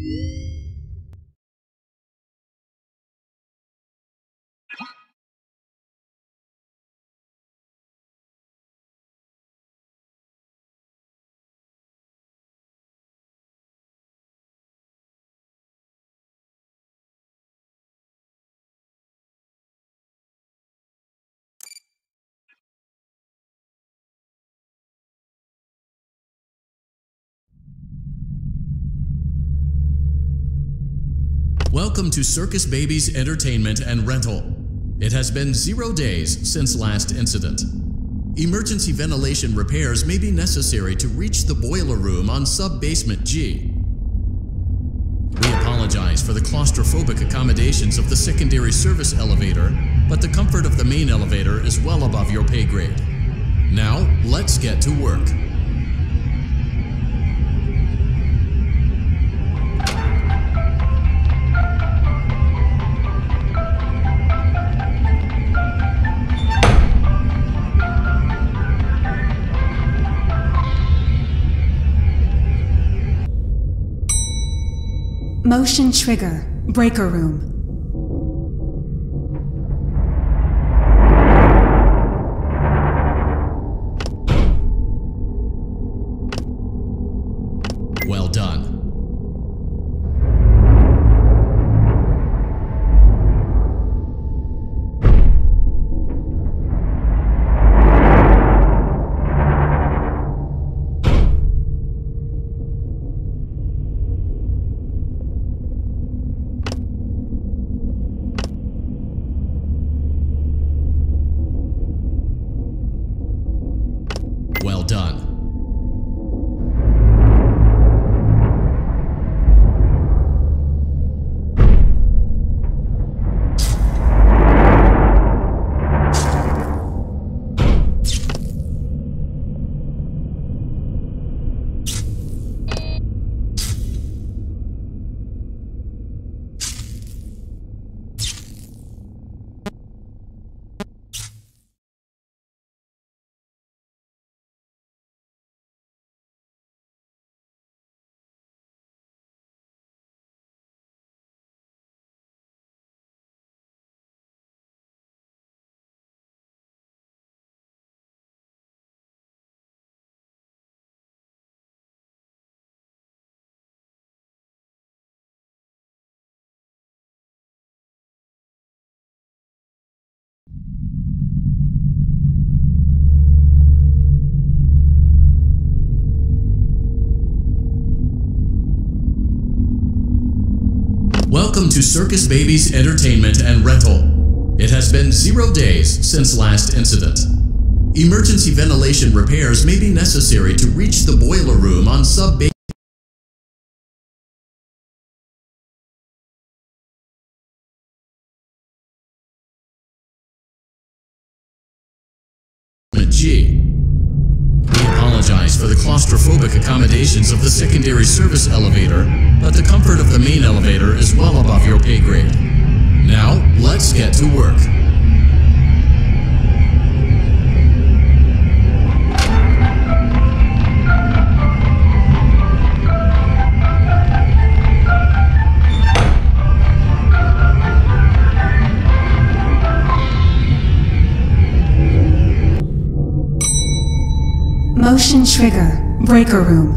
Welcome to Circus Baby's Entertainment and Rental. It has been 0 days since last incident. Emergency ventilation repairs may be necessary to reach the boiler room on sub-basement G. We apologize for the claustrophobic accommodations of the secondary service elevator, but the comfort of the main elevator is well above your pay grade. Now, let's get to work. Motion trigger, breaker room. Well done. Well done. Welcome to Circus Baby's Entertainment and Rental. It has been 0 days since last incident. Emergency ventilation repairs may be necessary to reach the boiler room on sub-basement G. We apologize for the claustrophobic accommodations of the secondary service elevator, but the comfort of the main elevator is well above your pay grade. Now, let's get to work. Motion trigger, breaker room.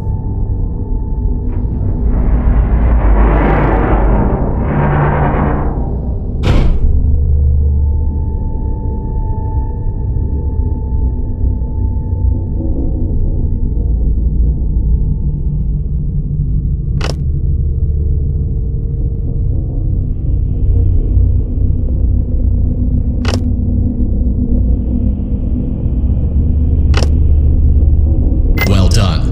Well done.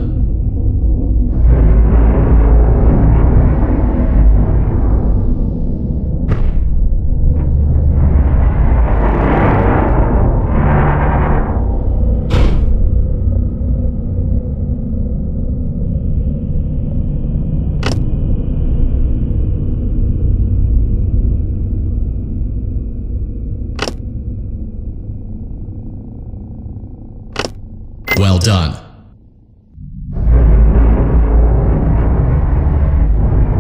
Well done.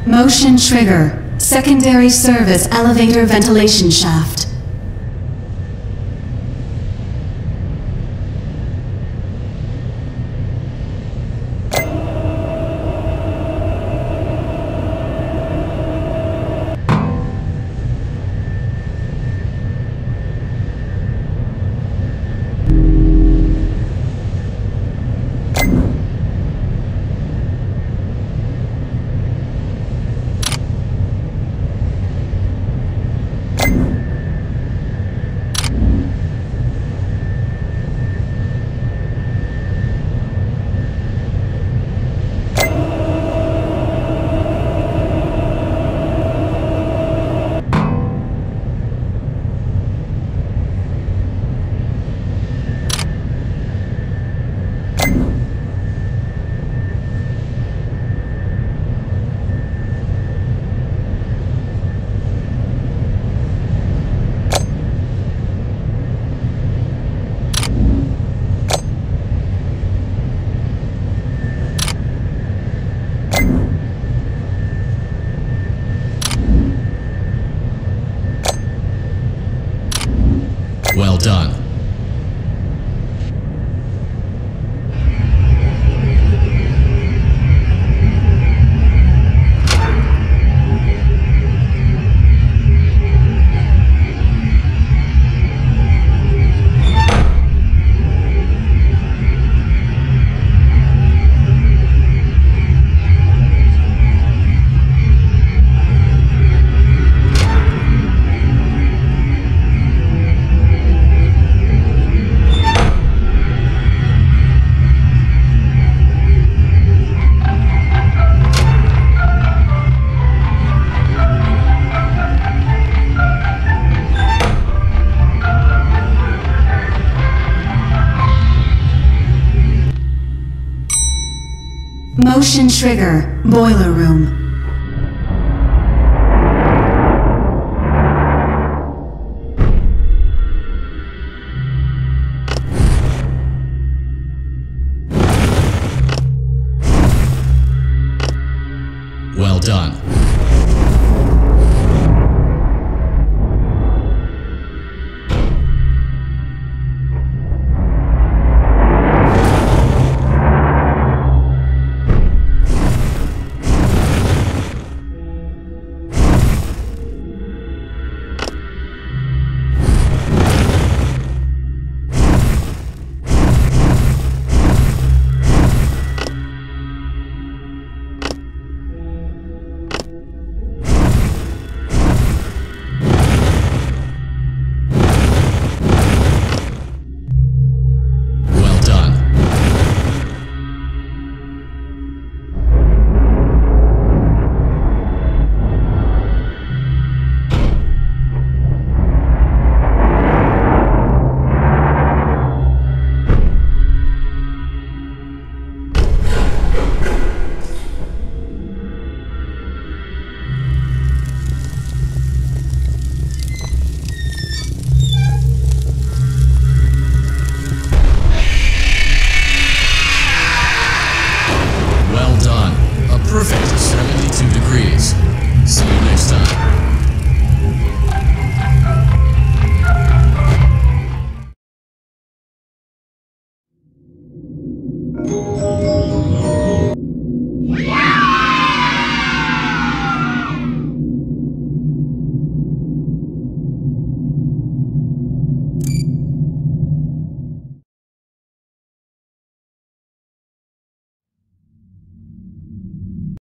Motion trigger. Secondary service elevator ventilation shaft. Well done. Motion trigger. Boiler room. Well done.